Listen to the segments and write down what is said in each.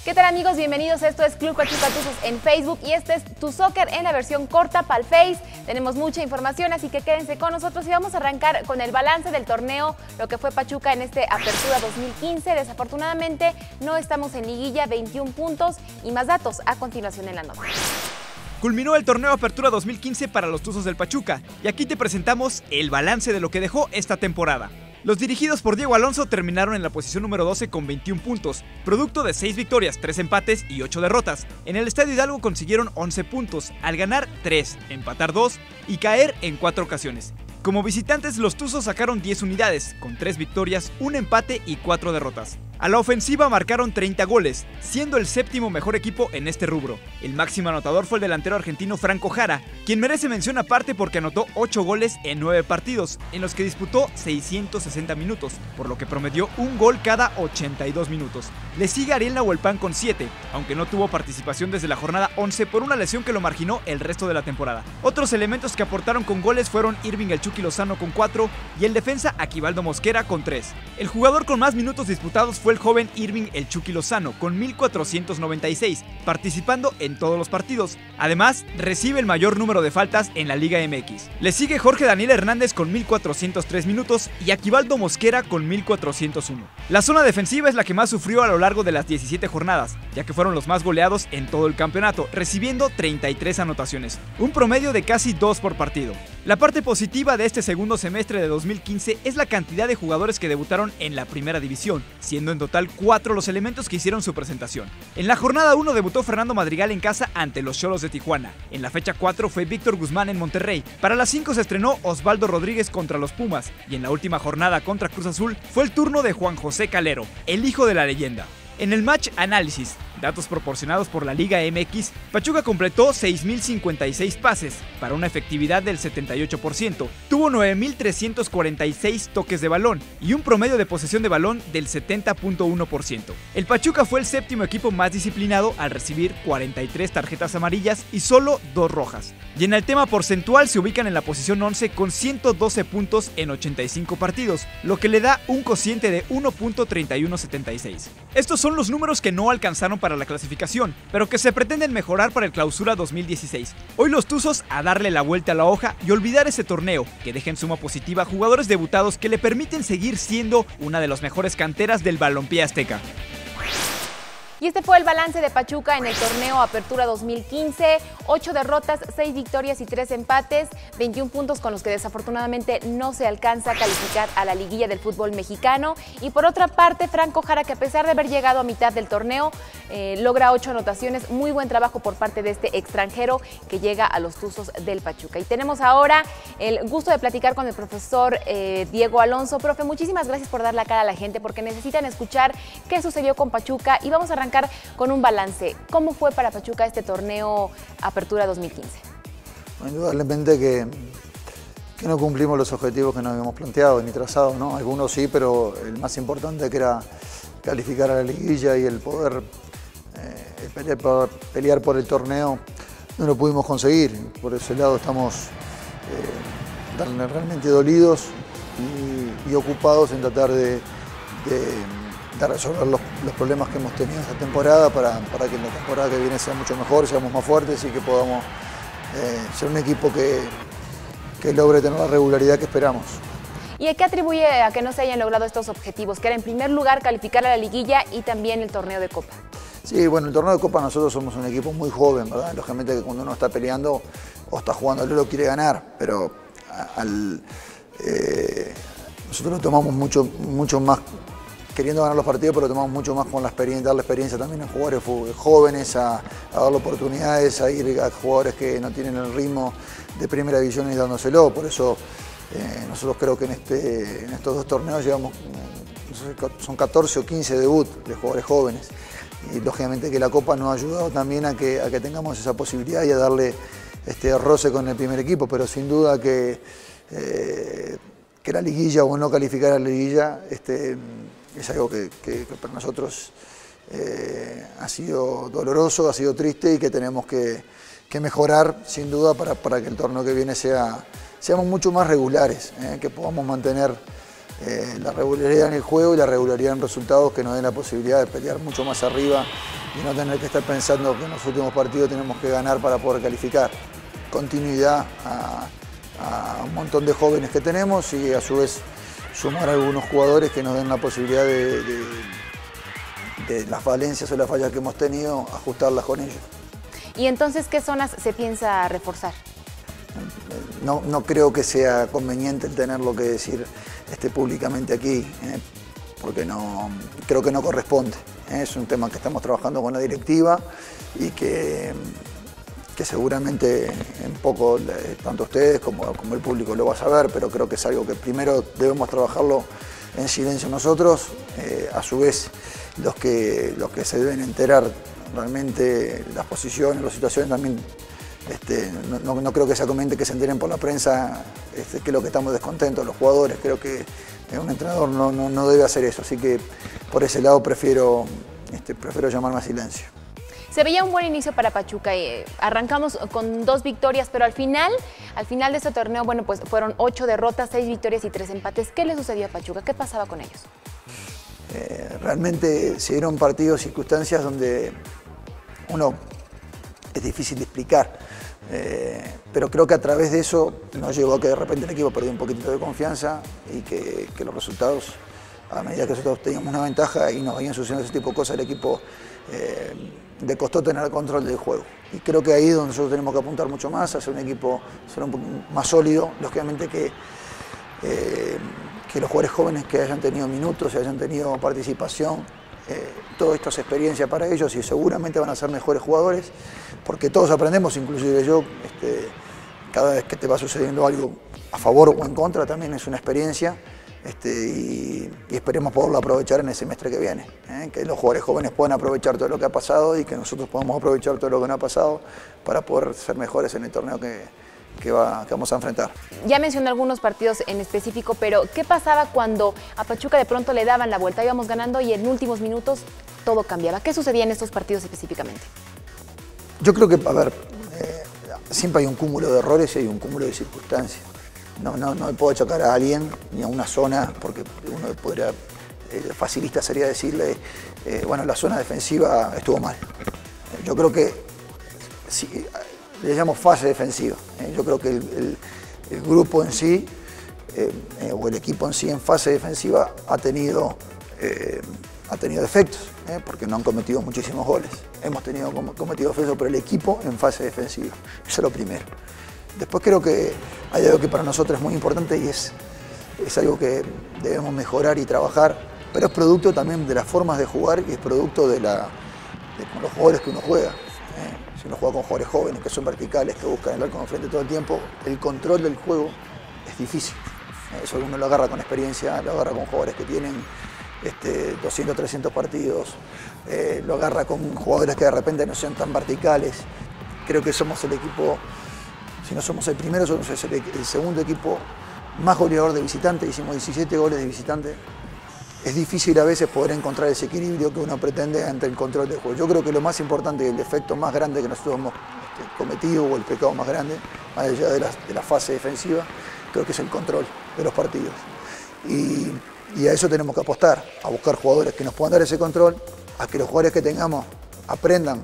¿Qué tal, amigos? Bienvenidos. Esto es Club Pachuca Tuzos en Facebook y este es Tu Soccer en la versión corta para el Face. Tenemos mucha información, así que quédense con nosotros y vamos a arrancar con el balance del torneo, lo que fue Pachuca en este Apertura 2015. Desafortunadamente no estamos en liguilla, 21 puntos y más datos a continuación en la nota. Culminó el torneo Apertura 2015 para los Tuzos del Pachuca y aquí te presentamos el balance de lo que dejó esta temporada. Los dirigidos por Diego Alonso terminaron en la posición número 12 con 21 puntos, producto de 6 victorias, 3 empates y 8 derrotas. En el Estadio Hidalgo consiguieron 11 puntos, al ganar 3, empatar 2 y caer en 4 ocasiones. Como visitantes, los Tuzos sacaron 10 unidades, con 3 victorias, 1 empate y 4 derrotas. A la ofensiva marcaron 30 goles, siendo el séptimo mejor equipo en este rubro. El máximo anotador fue el delantero argentino Franco Jara, quien merece mención aparte porque anotó 8 goles en 9 partidos, en los que disputó 660 minutos, por lo que promedió un gol cada 82 minutos. Le sigue Ariel Nahuelpan con 7, aunque no tuvo participación desde la jornada 11 por una lesión que lo marginó el resto de la temporada. Otros elementos que aportaron con goles fueron Irving el Chucky Lozano con 4 y el defensa Aquivaldo Mosquera con 3. El jugador con más minutos disputados fue el joven Irving el Chucky Lozano con 1496, participando en todos los partidos. Además, recibe el mayor número de faltas en la Liga MX. Le sigue Jorge Daniel Hernández con 1403 minutos y Aquivaldo Mosquera con 1401. La zona defensiva es la que más sufrió a lo largo de las 17 jornadas, ya que fueron los más goleados en todo el campeonato, recibiendo 33 anotaciones, un promedio de casi 2 por partido. La parte positiva de este segundo semestre de 2015 es la cantidad de jugadores que debutaron en la primera división, siendo en total 4 los elementos que hicieron su presentación. En la jornada 1 debutó Fernando Madrigal en casa ante los Xolos de Tijuana. En la fecha 4 fue Víctor Guzmán en Monterrey. Para las 5 se estrenó Osvaldo Rodríguez contra los Pumas. Y en la última jornada contra Cruz Azul fue el turno de Juan José Calero, el hijo de la leyenda. En el match análisis, datos proporcionados por la Liga MX, Pachuca completó 6.056 pases para una efectividad del 78%, tuvo 9.346 toques de balón y un promedio de posesión de balón del 70.1%. El Pachuca fue el séptimo equipo más disciplinado al recibir 43 tarjetas amarillas y solo 2 rojas. Y en el tema porcentual se ubican en la posición 11 con 112 puntos en 85 partidos, lo que le da un cociente de 1.3176. Estos son los números que no alcanzaron para la clasificación, pero que se pretenden mejorar para el Clausura 2016. Hoy los Tuzos a darle la vuelta a la hoja y olvidar ese torneo, que deja en suma positiva a jugadores debutados que le permiten seguir siendo una de las mejores canteras del balompié azteca. Y este fue el balance de Pachuca en el torneo Apertura 2015, 8 derrotas, 6 victorias y 3 empates, 21 puntos con los que desafortunadamente no se alcanza a calificar a la liguilla del fútbol mexicano. Y por otra parte, Franco Jara, que a pesar de haber llegado a mitad del torneo, logra 8 anotaciones, muy buen trabajo por parte de este extranjero que llega a los Tuzos del Pachuca. Y tenemos ahora el gusto de platicar con el profesor Diego Alonso. Profe, muchísimas gracias por dar la cara a la gente, porque necesitan escuchar qué sucedió con Pachuca y vamos a arrancar con un balance. ¿Cómo fue para Pachuca este torneo Apertura 2015? Indudablemente que no cumplimos los objetivos que nos habíamos planteado ni trazado, ¿no? Algunos sí, pero el más importante que era calificar a la liguilla y el poder pelear por el torneo no lo pudimos conseguir. Por ese lado estamos realmente dolidos y ocupados en tratar de resolver los problemas que hemos tenido esta temporada para que en la temporada que viene sea mucho mejor, seamos más fuertes y que podamos ser un equipo que logre tener la regularidad que esperamos. ¿Y a qué atribuye a que no se hayan logrado estos objetivos? Que era en primer lugar calificar a la liguilla y también el torneo de Copa. Sí, bueno, el torneo de Copa nosotros somos un equipo muy joven, ¿verdad? Lógicamente que cuando uno está peleando o está jugando lo quiere ganar, pero nosotros lo tomamos mucho más queriendo ganar los partidos, pero lo tomamos mucho más con la experiencia, darle experiencia también a jugadores jóvenes, a darle oportunidades, a ir a jugadores que no tienen el ritmo de primera división y dándoselo. Por eso nosotros creo que en estos 2 torneos llevamos, son 14 o 15 debut de jugadores jóvenes. Y lógicamente que la Copa nos ha ayudado también a que tengamos esa posibilidad y a darle roce con el primer equipo, pero sin duda que la liguilla o no calificar a la liguilla es algo que para nosotros ha sido doloroso, ha sido triste y que tenemos que mejorar sin duda para que el torneo que viene seamos mucho más regulares, que podamos mantener la regularidad en el juego y la regularidad en resultados que nos den la posibilidad de pelear mucho más arriba y no tener que estar pensando que en los últimos partidos tenemos que ganar para poder calificar. Continuidad a un montón de jóvenes que tenemos y a su vez sumar a algunos jugadores que nos den la posibilidad de las falencias o las fallas que hemos tenido, ajustarlas con ellos. ¿Y entonces qué zonas se piensa reforzar? No creo que sea conveniente el tenerlo que decir públicamente aquí, porque creo que no corresponde. Es un tema que estamos trabajando con la directiva y que seguramente en poco, tanto ustedes como el público lo va a saber, pero creo que es algo que primero debemos trabajarlo en silencio nosotros, a su vez los que se deben enterar realmente las posiciones, las situaciones también. No creo que sea conveniente que se enteren por la prensa que es lo que estamos descontentos los jugadores. Creo que un entrenador no debe hacer eso, así que por ese lado prefiero llamarme a silencio. Se veía un buen inicio para Pachuca. Arrancamos con 2 victorias, pero al final de este torneo, bueno, pues fueron 8 derrotas, 6 victorias y 3 empates. ¿Qué le sucedió a Pachuca? ¿Qué pasaba con ellos? Realmente se dieron partidos, circunstancias donde es difícil de explicar, pero creo que a través de eso nos llevó a que de repente el equipo perdió un poquitito de confianza y que los resultados, a medida que nosotros teníamos una ventaja y nos venían sucediendo ese tipo de cosas, el equipo le costó tener el control del juego. Y creo que ahí es donde nosotros tenemos que apuntar mucho más, hacer un equipo un poco más sólido, lógicamente que los jugadores jóvenes que hayan tenido minutos, que hayan tenido participación, todo esto es experiencia para ellos y seguramente van a ser mejores jugadores, porque todos aprendemos, inclusive yo, cada vez que te va sucediendo algo a favor o en contra también es una experiencia, y esperemos poderlo aprovechar en el semestre que viene, que los jugadores jóvenes puedan aprovechar todo lo que ha pasado y que nosotros podamos aprovechar todo lo que no ha pasado para poder ser mejores en el torneo que vamos a enfrentar. Ya mencioné algunos partidos en específico, pero ¿qué pasaba cuando a Pachuca de pronto le daban la vuelta? Íbamos ganando y en últimos minutos todo cambiaba. ¿Qué sucedía en estos partidos específicamente? Yo creo que, siempre hay un cúmulo de errores y hay un cúmulo de circunstancias. No me puedo chocar a alguien ni a una zona, porque uno podría, facilista sería decirle, bueno, la zona defensiva estuvo mal. Yo creo que sí, le llamo fase defensiva. Yo creo que el grupo en sí, o el equipo en sí en fase defensiva ha tenido defectos, porque no han cometido muchísimos goles. Hemos cometido defectos, pero el equipo en fase defensiva. Eso es lo primero. Después creo que hay algo que para nosotros es muy importante y es algo que debemos mejorar y trabajar, pero es producto también de las formas de jugar y es producto con los jugadores que uno juega. Si uno juega con jugadores jóvenes que son verticales, que buscan el arco de frente todo el tiempo, el control del juego es difícil. Eso uno lo agarra con experiencia, lo agarra con jugadores que tienen 200, 300 partidos, lo agarra con jugadores que de repente no sean tan verticales. Creo que somos el equipo, si no somos el primero, somos el segundo equipo más goleador de visitante, hicimos 17 goles de visitante. Es difícil a veces poder encontrar ese equilibrio que uno pretende ante el control del juego. Yo creo que lo más importante y el defecto más grande que nosotros hemos cometido, o el pecado más grande, más allá de la fase defensiva, creo que es el control de los partidos. Y a eso tenemos que apostar, a buscar jugadores que nos puedan dar ese control, a que los jugadores que tengamos aprendan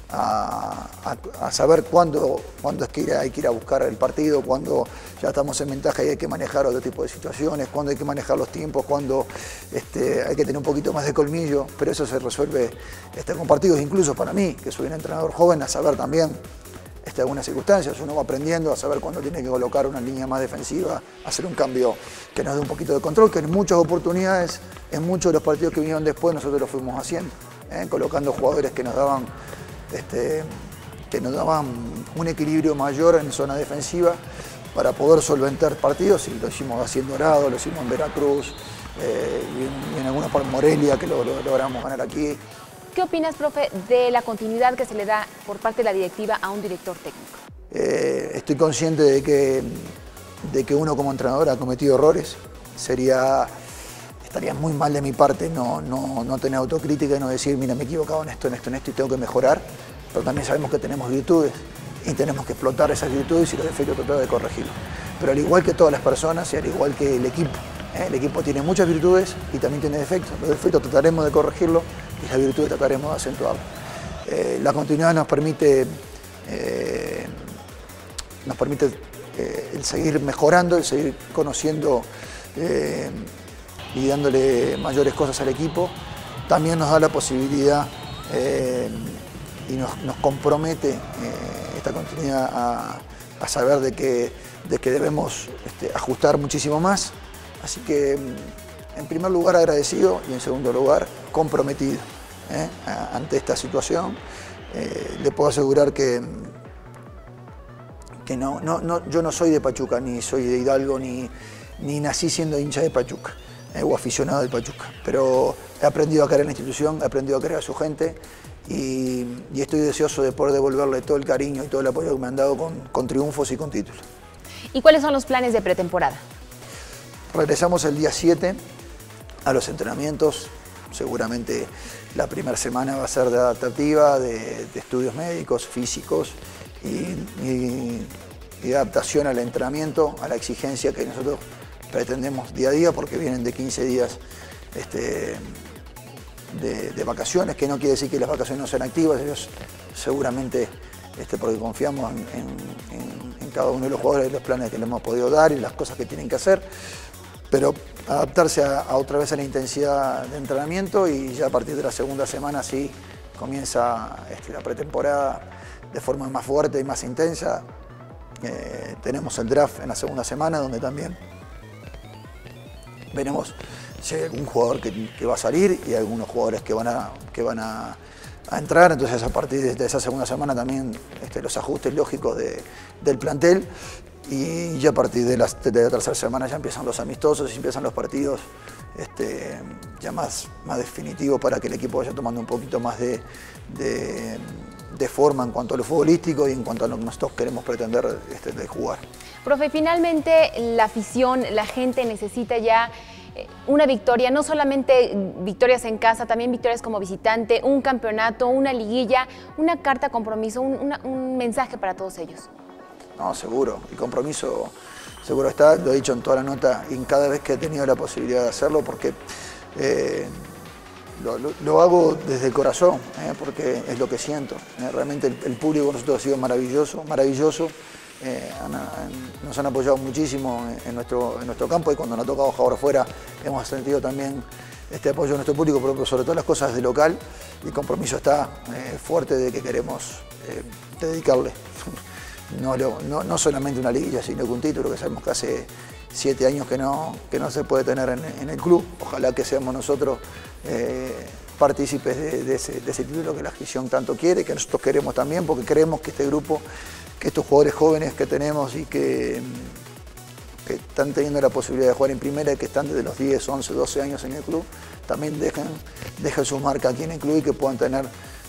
a saber cuándo es que hay que ir a buscar el partido, cuándo ya estamos en ventaja y hay que manejar otro tipo de situaciones, cuándo hay que manejar los tiempos, cuándo hay que tener un poquito más de colmillo, pero eso se resuelve con partidos, incluso para mí, que soy un entrenador joven, a saber también algunas circunstancias, uno va aprendiendo a saber cuándo tiene que colocar una línea más defensiva, hacer un cambio que nos dé un poquito de control, que en muchas oportunidades, en muchos de los partidos que vinieron después, nosotros lo fuimos haciendo, colocando jugadores que nos daban un equilibrio mayor en zona defensiva para poder solventar partidos, y lo hicimos así en Dorado, lo hicimos en Veracruz, y en alguna parte Morelia, que lo logramos ganar aquí. ¿Qué opinas, profe, de la continuidad que se le da por parte de la directiva a un director técnico? Estoy consciente de que uno como entrenador ha cometido errores. Estaría muy mal de mi parte no tener autocrítica y no decir, mira, me he equivocado en esto y tengo que mejorar. Pero también sabemos que tenemos virtudes y tenemos que explotar esas virtudes y los defectos tratar de corregirlos. Pero al igual que todas las personas y al igual que el equipo, El equipo tiene muchas virtudes y también tiene defectos. Los defectos trataremos de corregirlos y las virtudes trataremos de acentuarlos. La continuidad nos permite el seguir mejorando, el seguir conociendo y dándole mayores cosas al equipo. También nos da la posibilidad y nos compromete esta continuidad a saber de que debemos ajustar muchísimo más. Así que, en primer lugar, agradecido y en segundo lugar, comprometido ante esta situación. Le puedo asegurar que yo no soy de Pachuca, ni soy de Hidalgo, ni nací siendo hincha de Pachuca o aficionado de Pachuca. Pero he aprendido a querer la institución, he aprendido a querer a su gente y estoy deseoso de poder devolverle todo el cariño y todo el apoyo que me han dado con triunfos y con títulos. ¿Y cuáles son los planes de pretemporada? Regresamos el día 7 a los entrenamientos. Seguramente la primera semana va a ser de adaptativa, de estudios médicos, físicos y adaptación al entrenamiento, a la exigencia que nosotros pretendemos día a día, porque vienen de 15 días de vacaciones, que no quiere decir que las vacaciones no sean activas. Ellos seguramente, porque confiamos en cada uno de los jugadores, los planes que le hemos podido dar y las cosas que tienen que hacer, pero adaptarse a otra vez a la intensidad de entrenamiento y ya a partir de la segunda semana sí comienza la pretemporada de forma más fuerte y más intensa. Tenemos el draft en la segunda semana, donde también veremos si hay algún jugador que va a salir y algunos jugadores que van a entrar. Entonces, a partir de esa segunda semana también los ajustes lógicos del plantel. Y ya a partir de la tercera semana ya empiezan los amistosos y empiezan los partidos ya más definitivos, para que el equipo vaya tomando un poquito más de forma en cuanto a lo futbolístico y en cuanto a lo que nosotros queremos pretender de jugar. Profe, finalmente la afición, la gente necesita ya una victoria, no solamente victorias en casa, también victorias como visitante, un campeonato, una liguilla, una carta compromiso, un mensaje para todos ellos. No, seguro, el compromiso seguro está, lo he dicho en toda la nota y cada vez que he tenido la posibilidad de hacerlo, porque lo hago desde el corazón, porque es lo que siento. Realmente el público con nosotros ha sido maravilloso, maravilloso. Nos han apoyado muchísimo en nuestro campo, y cuando nos ha tocado jugar afuera hemos sentido también este apoyo de nuestro público, pero sobre todo las cosas de local. El compromiso está fuerte de que queremos dedicarle no solamente una liguilla, sino que un título, que sabemos que hace 7 años que no se puede tener en el club. Ojalá que seamos nosotros partícipes de ese título que la afición tanto quiere, que nosotros queremos también, porque creemos que este grupo, que estos jugadores jóvenes que tenemos y que están teniendo la posibilidad de jugar en primera y que están desde los 10, 11, 12 años en el club, también dejen su marca aquí en el club y que puedan tener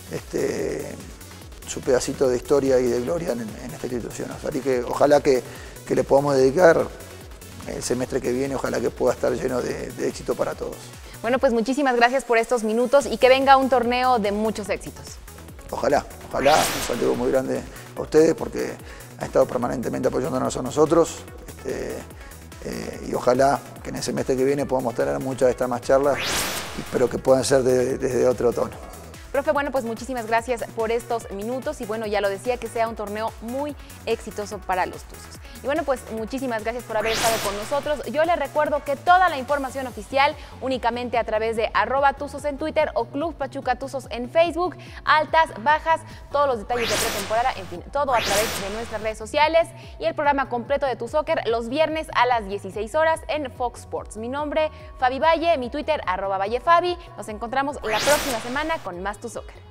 su pedacito de historia y de gloria en esta institución. Así que ojalá que le podamos dedicar el semestre que viene, ojalá que pueda estar lleno de éxito para todos. Bueno, pues muchísimas gracias por estos minutos y que venga un torneo de muchos éxitos. Ojalá, un saludo muy grande a ustedes, porque han estado permanentemente apoyándonos a nosotros, y ojalá que en el semestre que viene podamos tener muchas de estas más charlas, pero que puedan ser desde otro tono. Profe, bueno, pues muchísimas gracias por estos minutos y bueno, ya lo decía, que sea un torneo muy exitoso para los Tuzos. Y bueno, pues muchísimas gracias por haber estado con nosotros. Yo les recuerdo que toda la información oficial únicamente a través de @Tuzos en Twitter o Club Pachuca Tuzos en Facebook, altas, bajas, todos los detalles de pretemporada, en fin, todo a través de nuestras redes sociales y el programa completo de Tu Soccer los viernes a las 16 horas en Fox Sports. Mi nombre, Fabi Valle, mi Twitter @ValleFabi. Nos encontramos la próxima semana con más Tu Soccer.